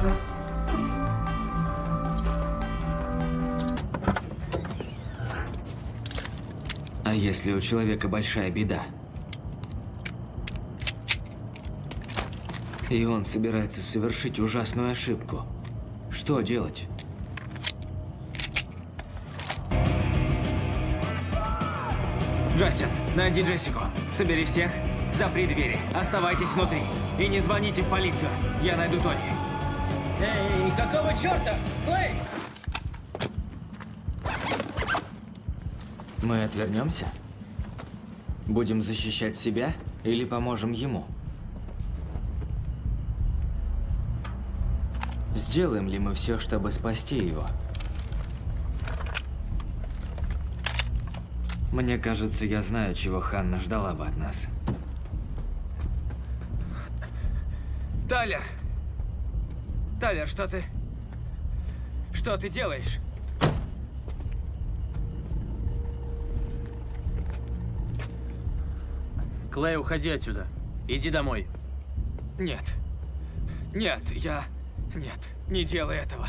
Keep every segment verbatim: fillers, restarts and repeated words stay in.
А если у человека большая беда? И он собирается совершить ужасную ошибку. Что делать? Джастин, найди Джессику. Собери всех, запри двери, оставайтесь внутри. И не звоните в полицию. Я найду Тони. Эй, какого черта? Клей! Мы отвернемся? Будем защищать себя или поможем ему? Сделаем ли мы все, чтобы спасти его? Мне кажется, я знаю, чего Ханна ждала бы от нас. Тайлер! Тайлер, что ты... Что ты делаешь? Клей, уходи отсюда. Иди домой. Нет. Нет, я... Нет, не делай этого.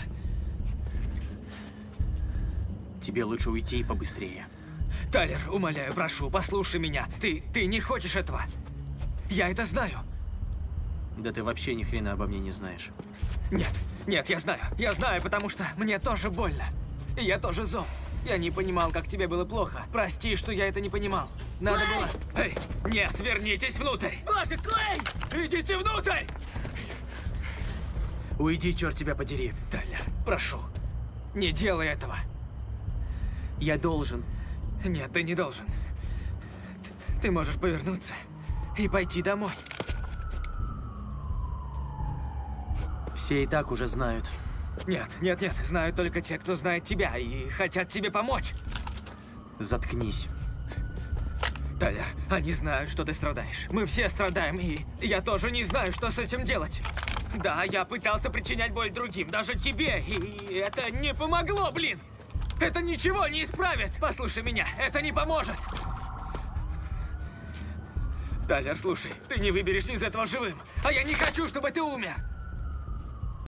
Тебе лучше уйти и побыстрее. Тайлер, умоляю, прошу, послушай меня. Ты... ты не хочешь этого. Я это знаю. Да ты вообще ни хрена обо мне не знаешь. Нет, нет, я знаю. Я знаю, потому что мне тоже больно. И я тоже зол. Я не понимал, как тебе было плохо. Прости, что я это не понимал. Надо Клей! было... Эй, нет, вернитесь внутрь! Боже, Клей! Идите внутрь! Уйди, черт тебя подери. Тайлер, прошу, не делай этого. Я должен. Нет, ты не должен. Т- Ты можешь повернуться и пойти домой. Все и так уже знают. Нет, нет, нет, знают только те, кто знает тебя и хотят тебе помочь. Заткнись. Тайлер, они знают, что ты страдаешь. Мы все страдаем, и я тоже не знаю, что с этим делать. Да, я пытался причинять боль другим, даже тебе, и это не помогло, блин! Это ничего не исправит! Послушай меня, это не поможет! Тайлер, слушай, ты не выберешься из этого живым, а я не хочу, чтобы ты умер!